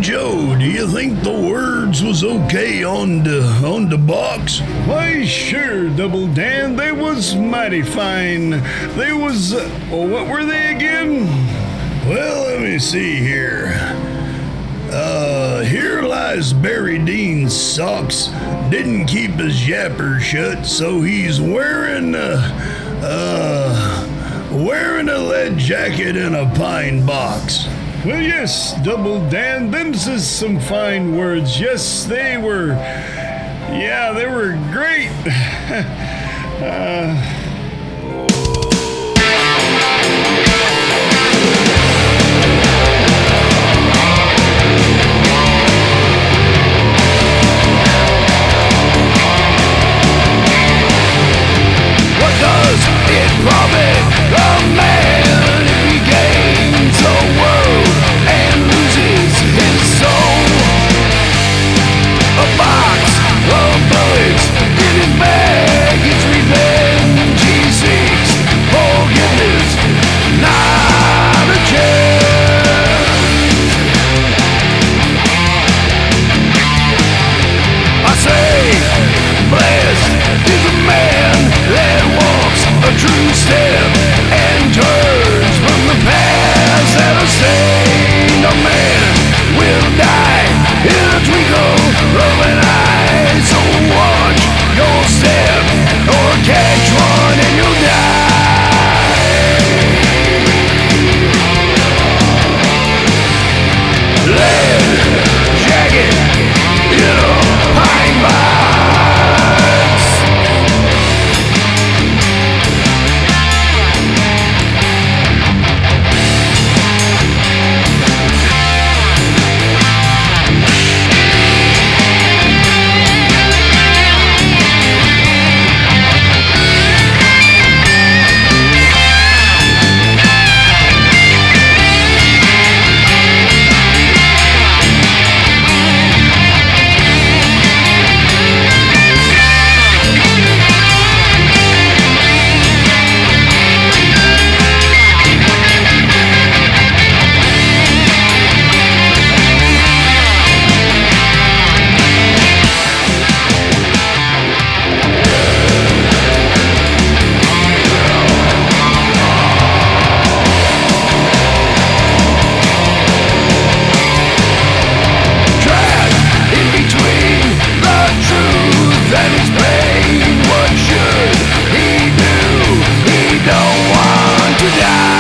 Joe, do you think the words was okay on the box? Why, sure, Double Dan. They was mighty fine. They was, what were they again? Well, let me see here. Here lies Barry Dean's socks. Didn't keep his yapper shut, so he's wearing a lead jacket and a pine box. Well, yes, Double Dan, them's is some fine words. Yes, they were. Yeah, they were great. What does it profit a man if he gains the world and loses his soul? A box of bullets in his bag, it's revenge he seeks, forgiveness, not a chance. I say, blessed is a man that walks a true step and turns from the past that a saint. A man will die in a twinkle of an eye. So watch your step or catch one and you'll die. Lead jacket in a pine box. That is pain, what should he do? He don't want to die.